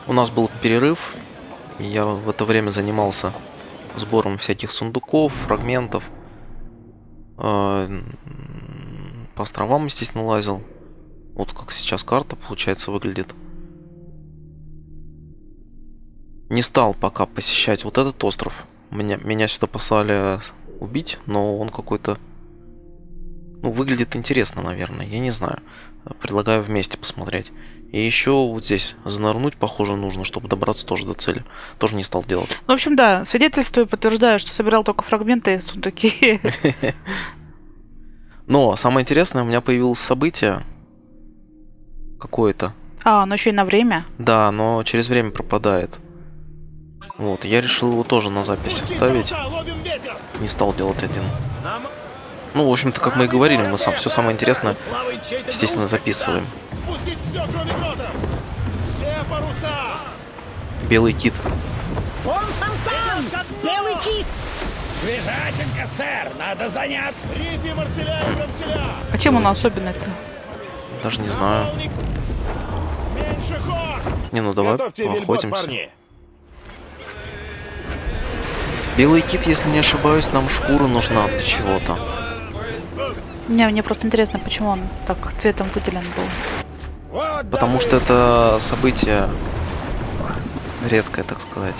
У нас был перерыв, и я в это время занимался сбором всяких сундуков, фрагментов. По островам, естественно, лазил. Вот как сейчас карта, получается, выглядит. Не стал пока посещать вот этот остров. Меня сюда послали убить, но он какой-то... Ну, выглядит интересно, наверное. Я не знаю. Предлагаю вместе посмотреть. И еще вот здесь занырнуть, похоже, нужно, чтобы добраться тоже до цели. Тоже не стал делать. В общем, да, свидетельствую, подтверждаю, что собирал только фрагменты и сундуки. Но самое интересное, у меня появилось событие какое-то. А, оно еще и на время? Да, но через время пропадает. Вот, я решил его тоже на запись оставить. Не стал делать один. Ну, в общем-то, как мы и говорили, мы все самое интересное, естественно, записываем. Белый кит. Вон фонтан! Белый кит! Свежатенько, сэр, надо заняться. А чем он особенный-то? Даже не знаю. Не, ну давай поохотимся. Белый кит, если не ошибаюсь, нам шкура нужна для чего-то. Мне просто интересно, почему он так цветом выделен был. Потому что это событие редкое, так сказать.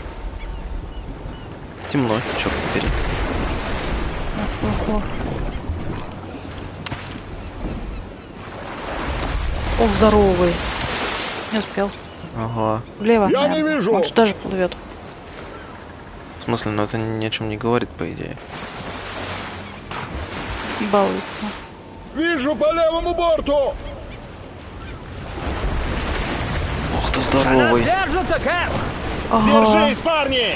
Темно, черт побери. Ох. Ох, здоровый. Не успел. Ага. Влево. Я наверное. не вижу. Он сюда же плывет. В смысле, ну это ни о чем не говорит, по идее. Балуется. Вижу по левому борту! Ох ты здоровый. Держится, Кэп! Ага. Держись, парни!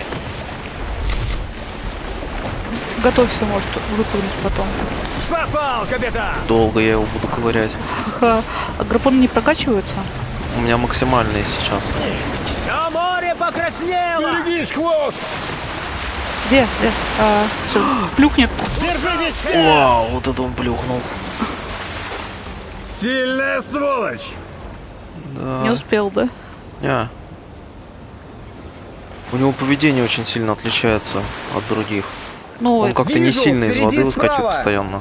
Готовься, может, выпрыгнуть потом. Попал, капитан! Долго я его буду ковырять. Ага. А гарпуны не прокачиваются? У меня максимальные сейчас. Все море покраснело! Берегись, хвост! Где? Всё, плюхнет. Держитесь все! Вау, вот это он плюхнул. Сильная сволочь! Да. Не успел, да? Не. У него поведение очень сильно отличается от других. Ну, Он как-то не Вижу, сильно из впереди воды выскакивает справа. постоянно.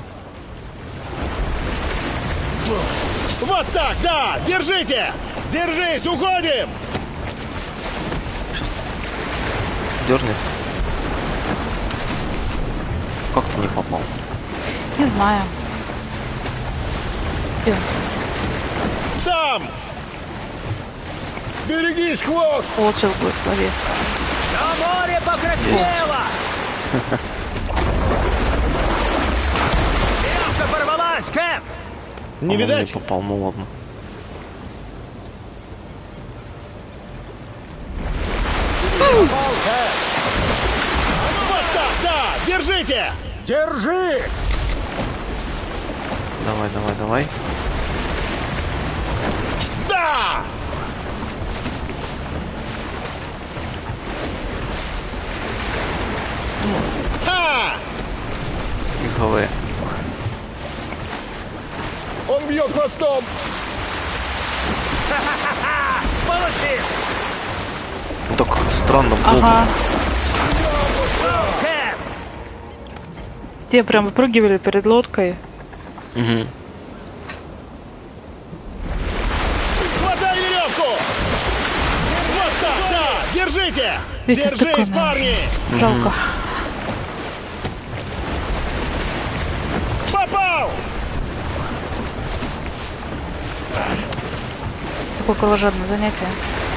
Вот так, да! Держите! Держись, уходим! Сейчас дернет. Как ты не попал? не знаю. Где он? Там! Берегись, хвост! Вот сейчас будет в голове. Все море покраснело! Веревка порвалась, Кэп! Не По-моему, видать? Не попал, ну ладно. Вот так, да! Держите! Держи! Давай. Да! Ха! ГВ. Он бьет хвостом! Получи! Ну так как-то странно. Ага. Кэп! Те прям выпрыгивали перед лодкой. Угу. Хватай веревку! Вот так, да! Держите! Видите, Держись, стаканы. парни! Жалко. Попал! Такое кровожадное занятие.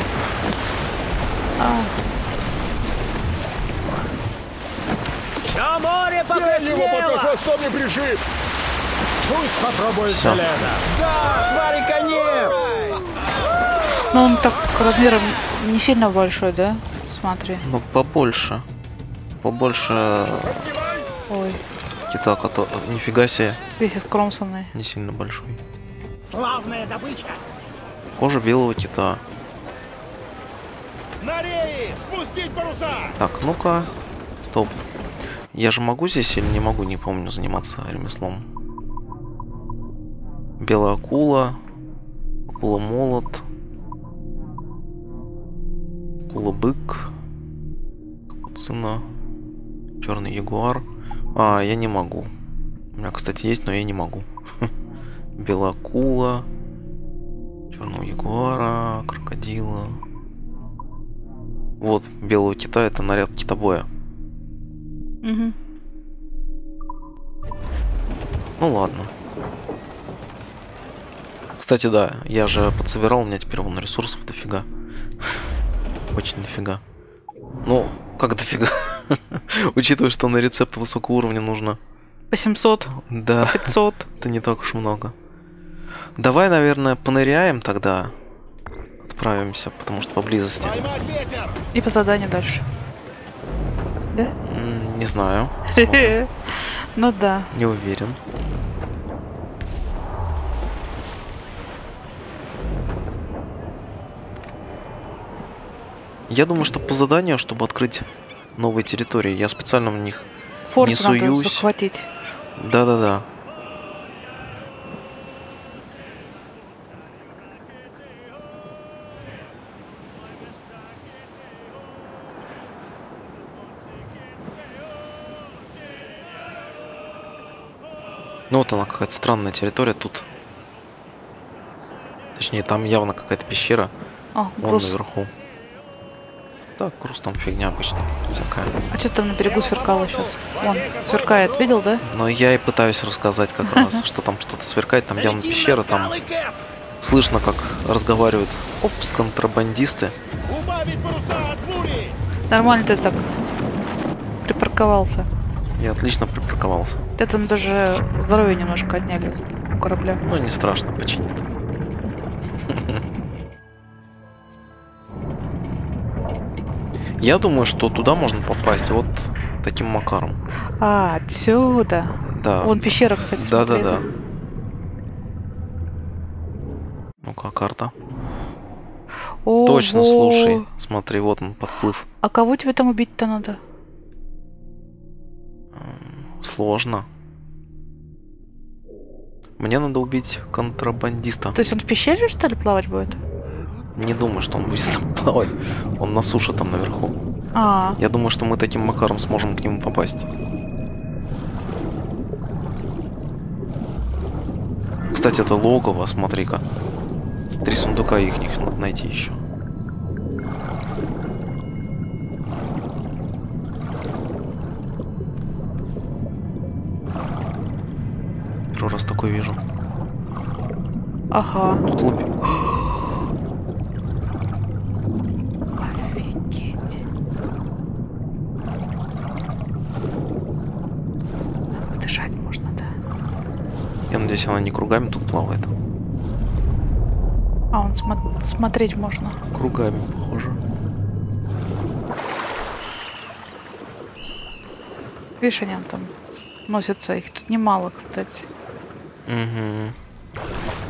Все море Я его пока покраснело! хвостом не пришиб! Пусть попробует Всё. колено! Да, твари конец! Но он так размером не сильно большой, да? Смотри. Ну побольше. Побольше Ой, кита, который... Нифига себе. весь искромсанный. Не сильно большой. Славная добыча! Кожа белого кита. На реи! Спустить паруса! Так, ну-ка. Стоп. Я же могу здесь или не могу, не помню, заниматься ремеслом. Белая акула. Акула молот. Акула-бык. Капуцина. Черный ягуар. А, я не могу. У меня, кстати, есть, но я не могу. Белая акула. Черного ягуара. Крокодила. Вот, белого кита — это наряд китобоя. Угу. Ну ладно. Кстати, да, я же подсобирал, у меня теперь вон ресурсов дофига. Очень дофига. Ну, как дофига? Учитывая, что на рецепт высокого уровня нужно... По 700, Да, 500. это не так уж много. Давай, наверное, поныряем тогда. Отправимся, потому что поблизости. Поймать ветер! И по заданию дальше. Да? Не знаю. Посмотрим. Ну да. Не уверен. Я думаю, что по заданию, чтобы открыть новые территории, я специально в них Форт не надо суюсь. захватить. Да-да-да. Ну вот она, какая-то странная территория тут. Точнее, там явно какая-то пещера. О, Вон груз. наверху. Так, груз там фигня обычно. Всякая. А что там на берегу сверкало сейчас? Вон, сверкает, видел, да? Но я и пытаюсь рассказать как раз, что там что-то сверкает. Там явно пещера, там слышно, как разговаривают Упс. контрабандисты. Убавить паруса от бури! Нормально ты так припарковался. Я отлично припарковался. Ты там даже здоровье немножко отняли у корабля. Ну, не страшно, починит. Я думаю, что туда можно попасть вот таким макаром. А, отсюда. Да. Вон пещера, кстати, смотри. Да-да-да. Ну-ка, карта. Ого. Точно, слушай. Смотри, вот он, подплыв. А кого тебе там убить-то надо? Сложно. Мне надо убить контрабандиста. То есть он в пещере, что ли, плавать будет? Не думаю, что он будет там плавать. Он на суше там наверху. А, Я думаю, что мы таким макаром сможем к нему попасть. Кстати, это логово, смотри-ка. 3 сундука ихних надо найти еще. Первый раз такой вижу. ага. Тут глубин. Офигеть. Дышать можно, да? Я надеюсь, она не кругами тут плавает. А, он смотреть можно. Кругами, похоже. Видишь, они там носятся. Их тут немало, кстати. Угу.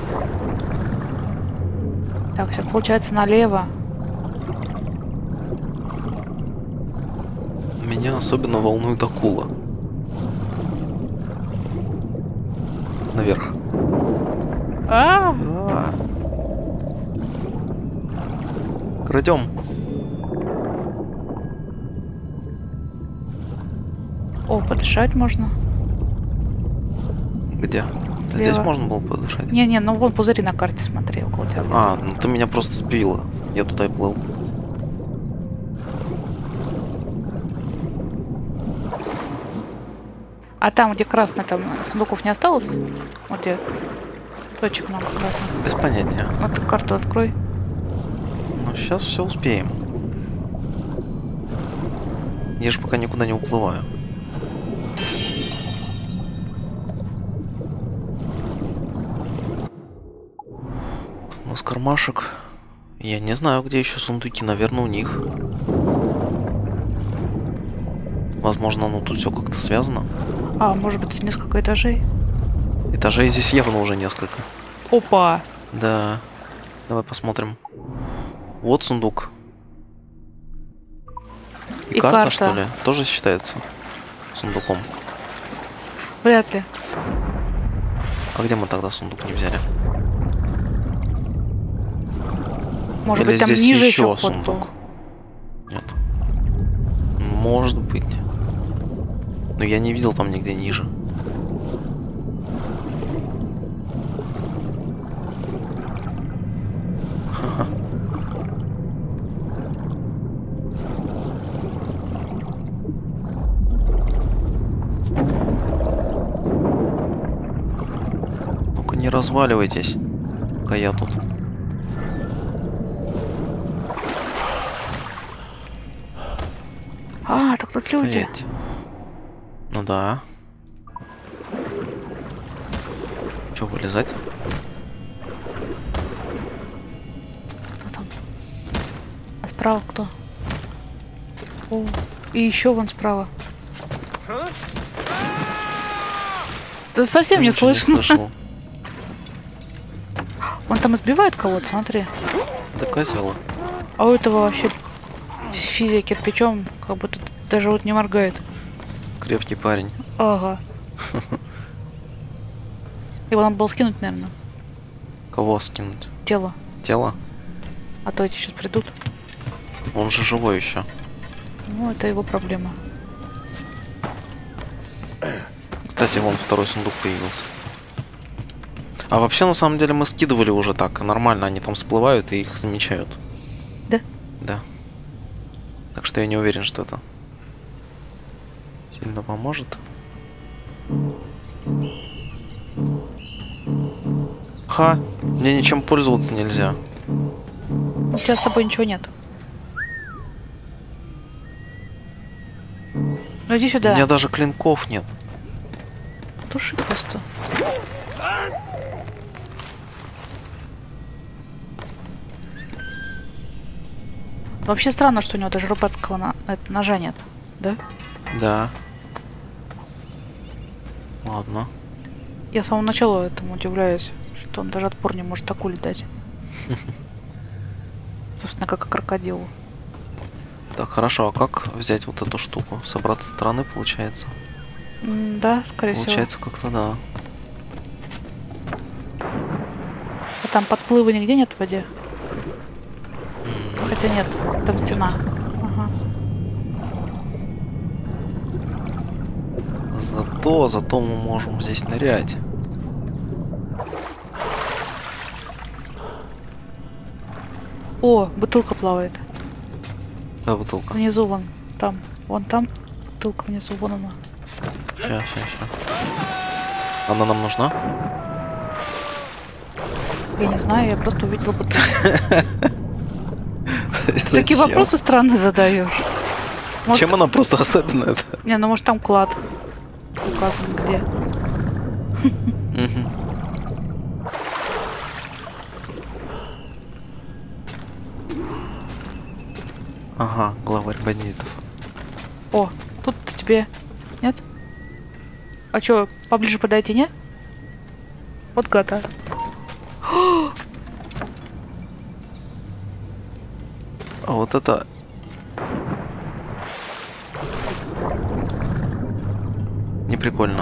Так, сейчас получается налево. Меня особенно волнует акула. Наверх. А, Крадем. о, подышать можно. Где? Слева. Здесь можно было подышать? Не-не, ну вон пузыри на карте, смотри, около тебя. А, ну ты меня просто сбила. Я туда и плыл. А там, где красный, там сундуков не осталось? Вот где точек много красных. Без понятия. Вот ты карту открой. Но сейчас все успеем. Я же пока никуда не уплываю. Тут у нас кармашек. Я не знаю, где еще сундуки. Наверное, у них. Возможно, оно тут все как-то связано. А, может быть, несколько этажей? Этажей здесь явно уже несколько. Опа! Да. Давай посмотрим. Вот сундук. И, И карта, карта. что ли? Тоже считается сундуком. Вряд ли. А где мы тогда сундук не взяли? Может Или быть, там здесь ниже еще еще вход сундук? был. Может быть. Но я не видел там нигде ниже. Ха-ха. Ну-ка не разваливайтесь, пока я тут. А, так тут люди. Стоять. Ну да. Че, вылезать? Кто там? А справа кто? О, и еще вон справа. Ты совсем не Ничего слышно. слышал. Он там избивает кого-то, смотри. Да козел. А у этого вообще физия кирпичом, как будто даже вот не моргает. Крепкий парень. Ага. Его надо было скинуть, наверное, Кого скинуть? тело. Тело? А то эти сейчас придут. Он же живой еще. Ну, это его проблема. Кстати, вон второй сундук появился. А вообще, на самом деле, мы скидывали уже так. Нормально, они там всплывают и их замечают. Да? Да. Так что я не уверен, что это сильно поможет. Ха! Мне ничем пользоваться нельзя. У тебя с собой ничего нет. Ну иди У сюда. меня даже клинков нет. Туши просто. Вообще странно, что у него даже рыбацкого ножа нет, да? Да. Ладно. Я с самого начала этому удивляюсь, что он даже отпор не может акуле дать. Собственно, как и крокодилу. Так, хорошо, а как взять вот эту штуку? С обратной стороны получается? Да, скорее Получается как-то да. всего. А там подплыва нигде нет в воде? Хотя нет, там стена. Ага. Зато мы можем здесь нырять. О, бутылка плавает. Да, бутылка. Внизу вон там. Вон там. Бутылка внизу, вон она. Ща. Она нам нужна? Я не знаю, я просто увидела бутылку. Такие Зачем? вопросы странно задаешь. Может, Чем она просто особенная? не, ну может там клад указан где. Ага, главарь бандитов. О, тут-то тебе... Нет? А чё, поближе подойти, не? Вот гада. А вот это... Не прикольно.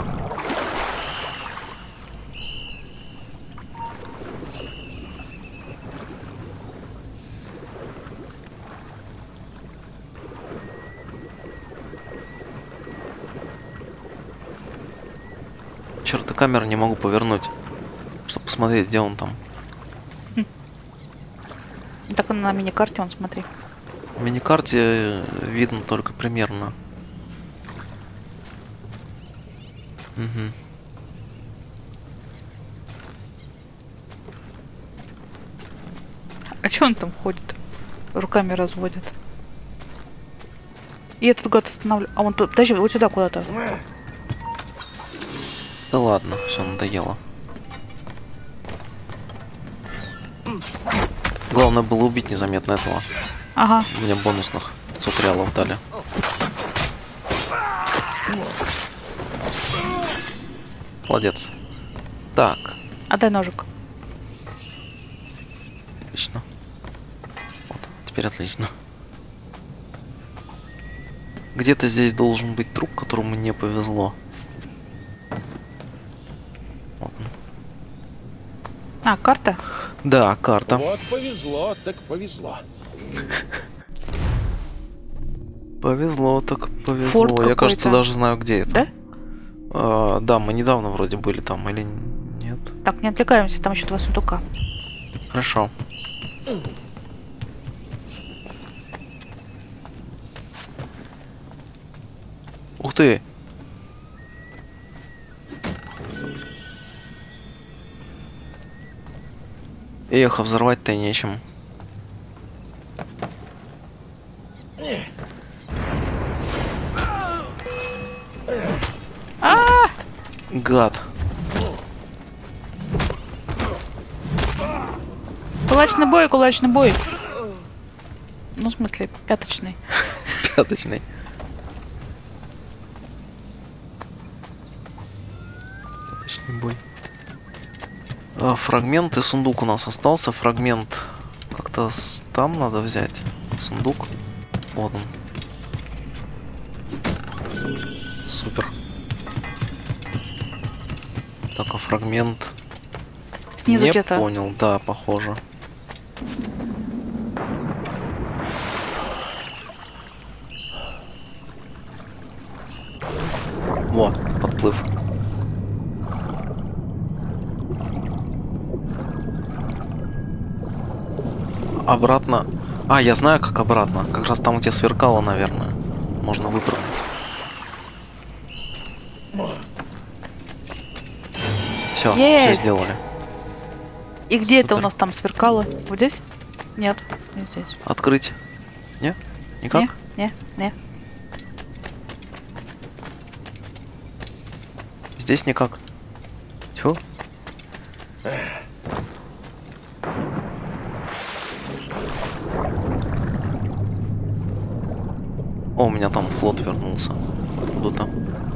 Черт, камеру не могу повернуть, чтобы посмотреть, где он там. Так он на миникарте, вон, смотри. В миникарте видно только примерно. Угу. А чё он там ходит? Руками разводит. И этот гад останавливает. А он... Подожди, вот сюда куда-то. Да ладно, все надоело. Главное было убить незаметно этого. Ага. Мне бонусных 500 реалов дали. Молодец. Так, Отдай ножик. отлично. Вот, теперь отлично. Где-то здесь должен быть труп, которому не повезло. Вот он. А, карта? Да, карта. Вот повезло, так повезло. Повезло, так повезло. Форт Я, какой-то. кажется, даже знаю, где это. Да? Да, мы недавно вроде были там, или нет? Так, не отвлекаемся, там еще 2 сундука. Хорошо. Ух ты! Эх, а взорвать-то нечем. Гад. Кулачный бой, кулачный бой. Ну, в смысле, пяточный. Пяточный. Пяточный бой. Фрагмент и сундук у нас остался. Фрагмент как-то там надо взять. Сундук. Вот он. Супер. Так, а фрагмент... Снизу не где-то. понял, да, похоже. Во, подплыв. Обратно. А, я знаю, как обратно. Как раз там, где сверкало, наверное. Можно выпрыгнуть. Все, все Есть! сделали. И где это у Супер. нас там сверкало? Вот здесь? Нет, не здесь. Открыть? Не? Никак? Не. Здесь никак. Тьфу. О, у меня там флот вернулся. Откуда-то.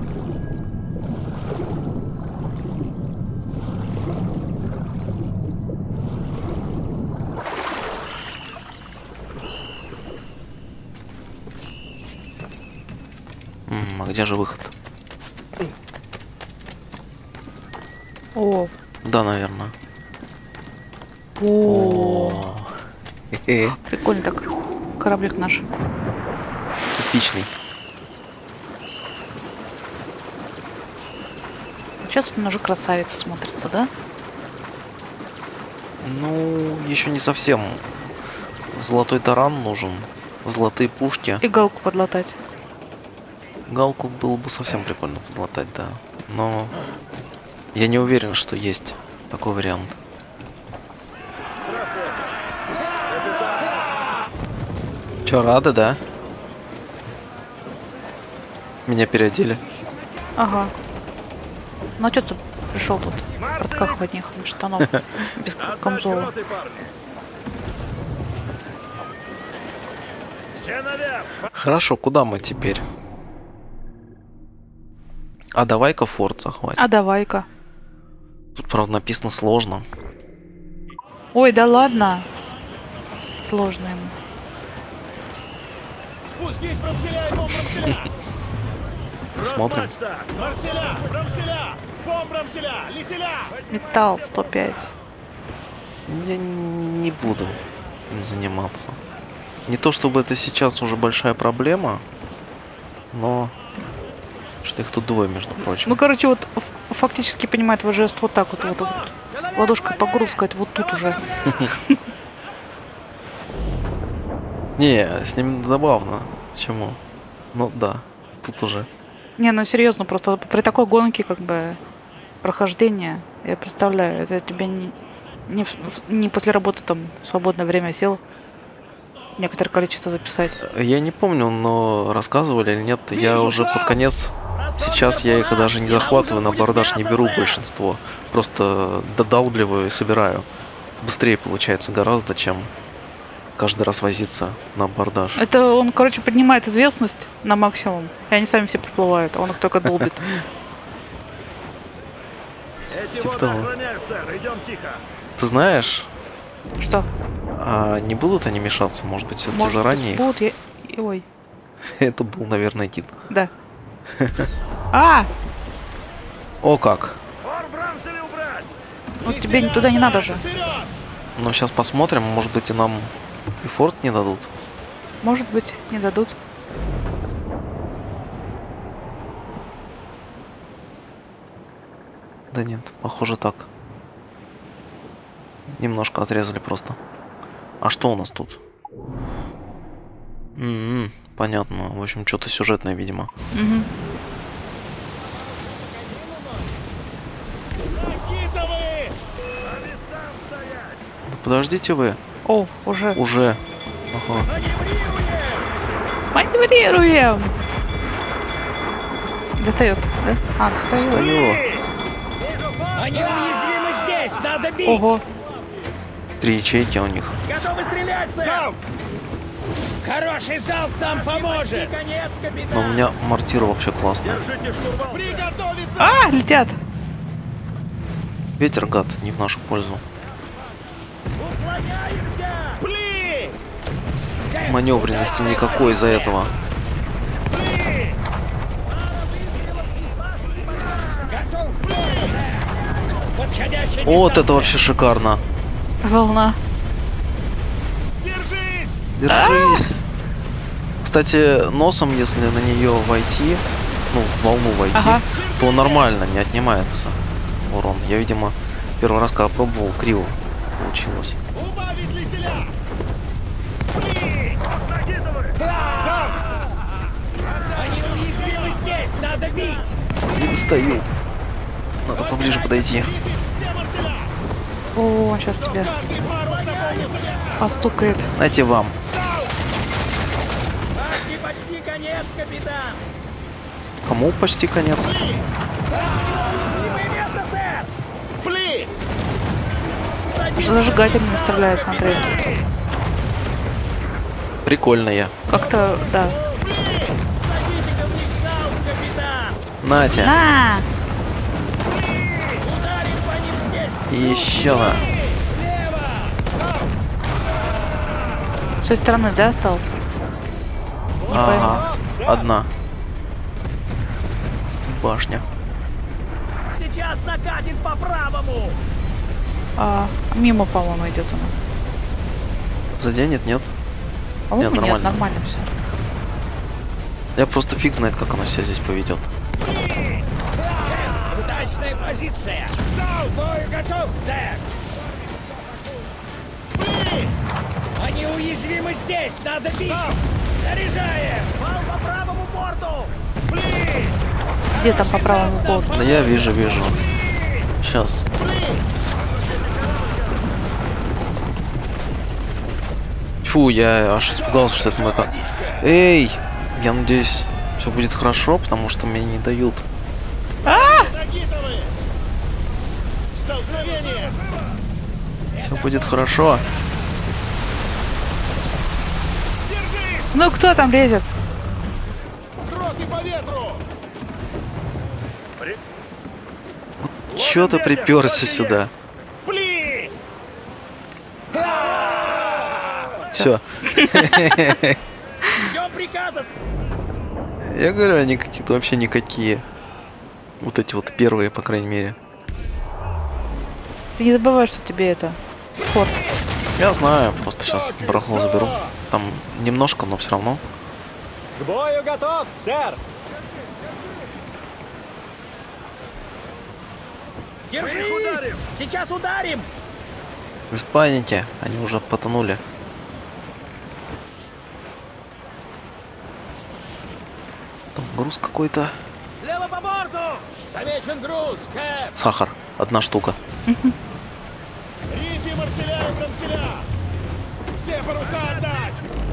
А где же выход? О, Да, наверное. о, Хе-хе. прикольно так. Кораблик наш. Эпичный. Сейчас он уже красавец смотрится, да? Ну, еще не совсем. Золотой таран нужен. Золотые пушки. И галку подлатать. Галку было бы совсем прикольно подлатать, да. Но я не уверен, что есть такой вариант. Че, рады, да? Меня переодели. Ага. Ну а что ты пришел тут? В портках в одних, без штанов, без камзола. Отдать гроты, парни. Все наверх! Хорошо, куда мы теперь? А давай-ка форт захватим. А давай-ка. Тут, правда, написано сложно. Ой, да ладно. Сложно ему. Спустить брамселя и бомбрамселя! Посмотрим. Мачта! Марселя! Брамселя! Бомбрамселя! Лиселя! Металл 105. Я не буду им заниматься. Не то чтобы это сейчас уже большая проблема, но что их тут двое, между прочим. Ну, короче, вот фактически понимает ВЖС вот так вот. Ладошкой по грудь сказать, вот тут уже. Не, с ним забавно. Почему? Ну да, тут уже. Не, ну серьезно, просто при такой гонке, как бы, прохождения, я представляю, это тебе не после работы там в свободное время сел некоторое количество записать. Я не помню, но рассказывали или нет, я уже под конец. Сейчас я их даже не захватываю, на абордаж не беру большинство. Просто додалбливаю и собираю. Быстрее получается гораздо, чем каждый раз возиться на абордаж. Это он, короче, поднимает известность на максимум, и они сами все приплывают, а он их только долбит. Эти Типа воды того. охраняют, сэр. Идем тихо. Ты знаешь, Что? а не будут они мешаться, может быть, все-таки Может, заранее? будут, ой, Это был, наверное, Дид. да. А! Oh, О как! Фор брамселя убрать! Ну тебе туда не надо же. Вперед! Ну, сейчас посмотрим, может быть, и нам и форт не дадут. Может быть, не дадут. Да нет, похоже так. Немножко отрезали просто. А что у нас тут? Понятно. В общем, что-то сюжетное, видимо. Угу. Ракитовы! По местам стоять! Да подождите вы. О, уже. Уже. Ага. Маневрируем! Достает, да? А, достает. Стою. Они уязвимы здесь! Надо бить! Ого. 3 ячейки у них. Готовы стрелять, сэр! Хороший залп нам поможет! Конец, капитан! Но у меня мортира вообще классная. Держите штурвал! Приготовиться! А, летят! Ветер, гад, не в нашу пользу. Уклоняемся! Пли! Маневренности никакой из-за этого. Пли! Готов! Подходящий Вот это вообще шикарно. Волна. Держись! Держись. Кстати, носом, если на нее войти, ну, в волну войти, Ага. то нормально, не отнимается урон. Я, видимо, первый раз, когда пробовал, криво получилось. Убавить лиселя! Пли! Ракитовы! Они уязвимы здесь! Надо бить! Не достаю. Надо поближе подойти. Все марселя! О, сейчас тебя Каждый парус наполнится! постукает. Знаете, вам. Почти конец, капитан! Кому почти конец? Место, сэр! Пли! Что зажигательно стреляет, смотри. Прикольно я. Как-то, да. Садите-ка в них залп, капитан! Нате. На! Ударим по ним здесь! И еще на. С той стороны, да, остался? Не пойму. Ага. Одна. Башня. Сейчас накатит по правому! А, мимо, по-моему, идет она. Заденет, нет? По-моему, Нет, нет, нормально. нормально все. Я просто фиг знает, как оно себя здесь поведет. Удачная позиция! Бой готов, сэр! Они уязвимы здесь! Надо бить! Заряжаем! Вал по правому борту! Пли! Где там по правому борту? Да я вижу. Сейчас. Фу, я аж испугался, что это мой кат. Эй! Я надеюсь, все будет хорошо, потому что мне не дают. Ракитовы! Столкновение! Все будет хорошо. Держись! Ну, кто там лезет? Роты по ветру! Чё ты приперся сюда? Пли! Все. Ждем приказа! Я говорю, они какие-то вообще никакие. Вот эти вот первые, по крайней мере. Ты не забывай, что тебе это форт. Я знаю, просто сейчас барахло заберу. Там немножко, но все равно. К бою готов, сэр! Держись! Сейчас ударим! Без паники, они уже потонули. Там груз какой-то. Слева по борту! Замечен груз, Кэп! Сахар. 1 штука. Рити, марселя и брамселя! Все паруса отдать!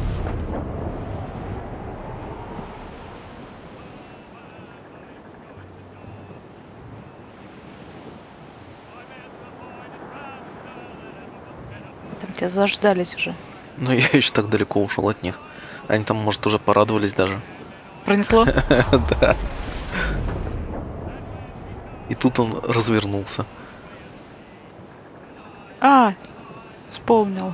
Там тебя заждались уже. Но я еще так далеко ушел от них. Они там, может, уже порадовались даже. Пронесло? Да. И тут он развернулся. А, вспомнил.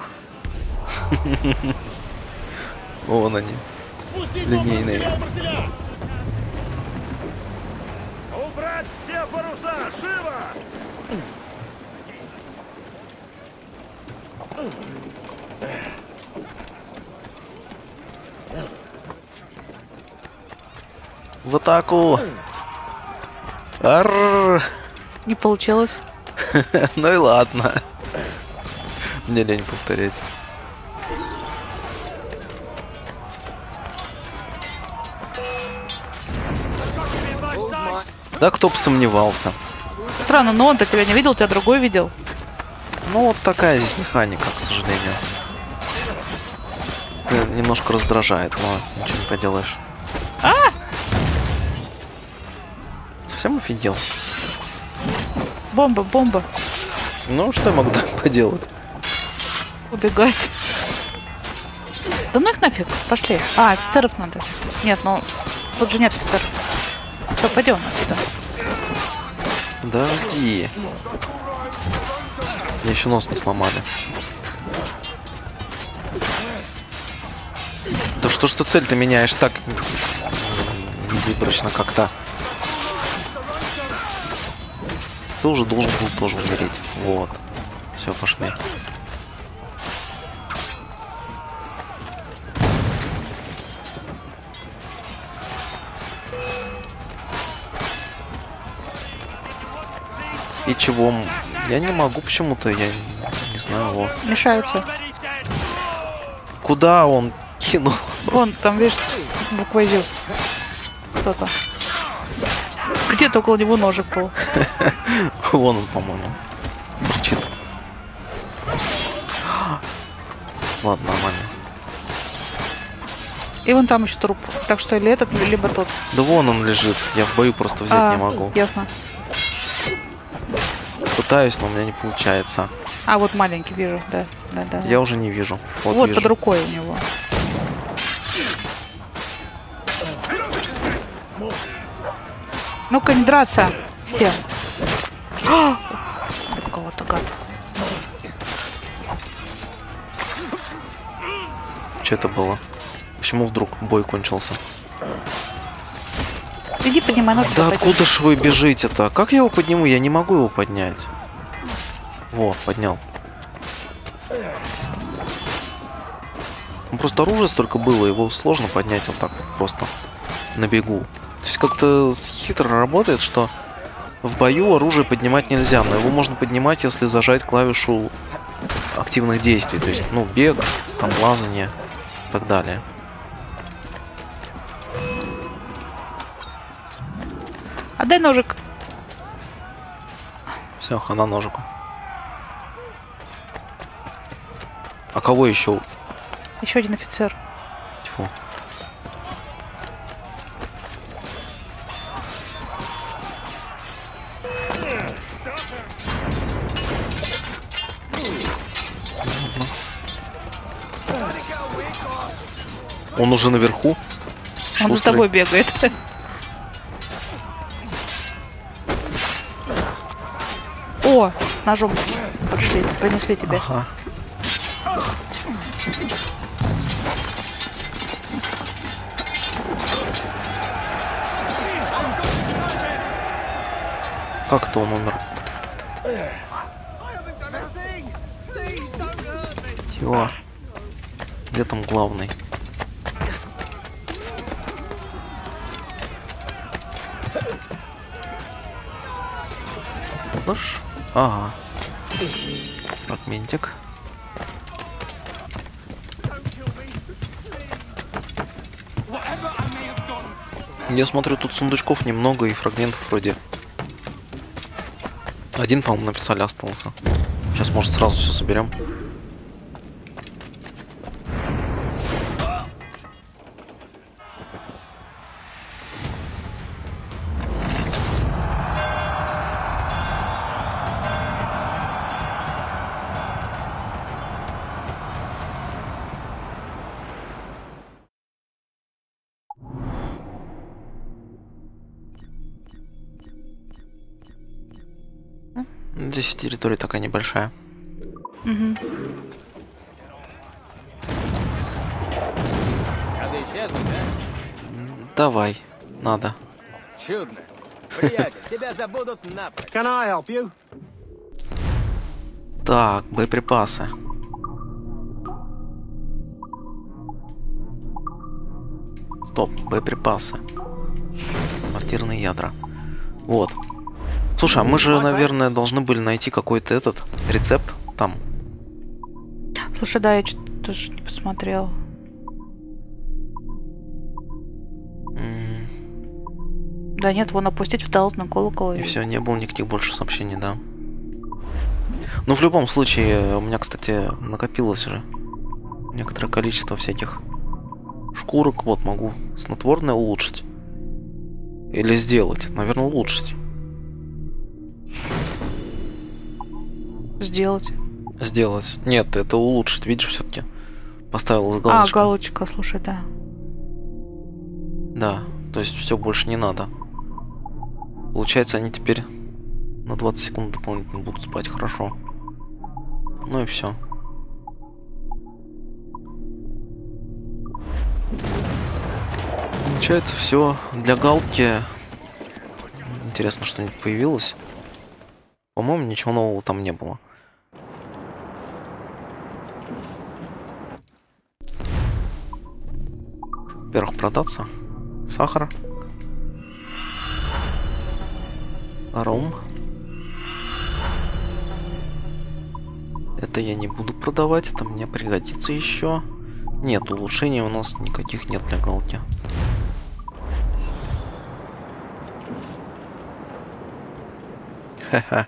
Вон они. Спустить Линейные. марселя и брамселя! Убрать все паруса! Живо! В атаку! Арррр! Не получилось. Ну и ладно. Мне лень повторять. Да кто бы сомневался. Странно, но он-то тебя не видел, тебя другой видел. Ну вот такая здесь механика, к сожалению. Это немножко раздражает, но ничего не поделаешь. Совсем офигел? Бомба, бомба. Ну что я могу поделать? Убегать. Да ну их нафиг, пошли. А, офицеров надо. Нет, ну тут же нет офицеров. Все, пойдем отсюда. Подожди. Мне еще нос не сломали. Да что ж ты цель-то меняешь так выборочно как-то? Ты уже должен был тоже умереть. Вот. Все, пошли. И чего? Я не могу почему-то, я не знаю его. Мешаются. Куда он кинул? Вон, там, видишь, буква Ю. Кто-то. Где-то около него ножик был. Вон он, по-моему. Торчит. Ладно, нормально. И вон там еще труп. Так что или этот, либо тот. Да вон он лежит. Я в бою просто взять не могу. Ясно. Пытаюсь, но у меня не получается. А, вот маленький, вижу, да. Да. Я уже не вижу. Вот вижу. под рукой у него. Ну-ка, не драться. Все. Какого-то гад. Что это было? Почему вдруг бой кончился? Иди поднимай ножик. Да откуда ж вы бежите-то? Как я его подниму? Я не могу его поднять. Во, поднял. Ну, просто оружие столько было, его сложно поднять вот так просто на бегу. То есть как-то хитро работает, что в бою оружие поднимать нельзя, но его можно поднимать, если зажать клавишу активных действий. То есть, ну, бег, там, лазание и так далее. Отдай ножик. Все, хана ножику. А кого еще? Еще один офицер. Тьфу. Он уже наверху. Он за Шустрый. тобой бегает. О, с ножом пришли, принесли тебе. Ага. Как это он умер? Чего? Где там главный? Слышь? Ага. Фрагментик. Я смотрю, тут сундучков немного и фрагментов вроде. Один, по-моему, написали, остался. Сейчас, может, сразу все соберем. Здесь территория такая небольшая. Угу. Надо исчезнуть, да? Давай, надо. Чудно. Приятель, тебя забудут напрочь. Can I help you? Так, боеприпасы. Стоп, боеприпасы. Мортирные ядра. Вот. Слушай, а мы же, наверное, должны были найти какой-то этот рецепт там. Слушай, да, я что-то тоже не посмотрел. Да нет, вон опустить в талант на колокол. И все, не было никаких больше сообщений, да. Ну, в любом случае, у меня, кстати, накопилось же некоторое количество всяких шкурок. Вот, могу снотворное улучшить. Или сделать. Наверное, улучшить. Сделать. Сделать. Нет, это улучшить. Видишь, все-таки поставил галочку. А, галочка, слушай, да. Да, то есть все больше не надо. Получается, они теперь на 20 секунд дополнительно будут спать. Хорошо. Ну и все. Получается, все для галки. Интересно, что-нибудь появилось. По-моему, ничего нового там не было. Во-первых, продаться. Сахар. Ром. Это я не буду продавать, это мне пригодится еще. Нет, улучшений у нас никаких нет для галки. Ха-ха.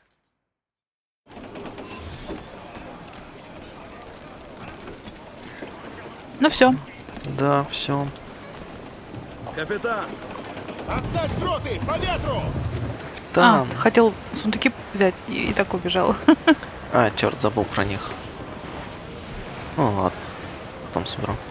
Ну все. Да, все. Капитан! Отдать дроты! По ветру! Да. Хотел сундуки взять и так убежал. А, черт, забыл про них. Ну ладно, потом соберу.